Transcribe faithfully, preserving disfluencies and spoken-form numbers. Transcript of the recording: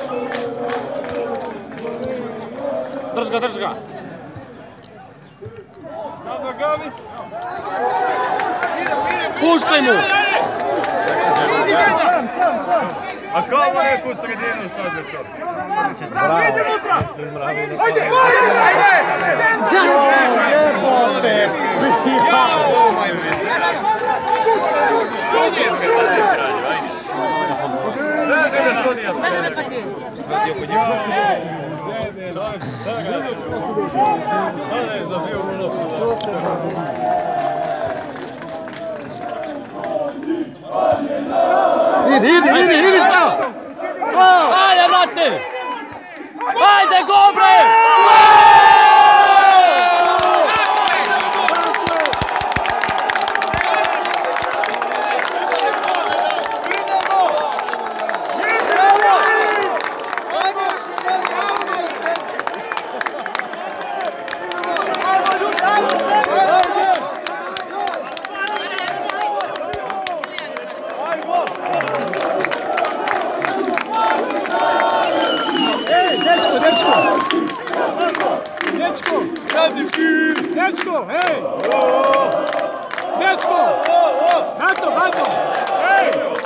Drž ga, drž ga. Puštaj mu! Sam, sam, sam! A kao mu neku sredinu sad je to? Bravo! Ajde, ajde! Jebote! Jao! Sveti oko njega. Idi, idi, idi, idi, šta? Ajde, brate! Ajde, go, bre! Dečko, hej! Dečko! Nato, nato! Hej!